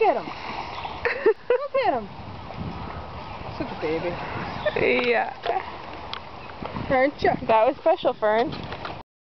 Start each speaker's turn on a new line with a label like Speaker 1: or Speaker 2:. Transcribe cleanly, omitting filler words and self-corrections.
Speaker 1: Look at him. Look at him. Such a baby.
Speaker 2: Yeah.
Speaker 1: Aren't you?
Speaker 2: That was special, Fern.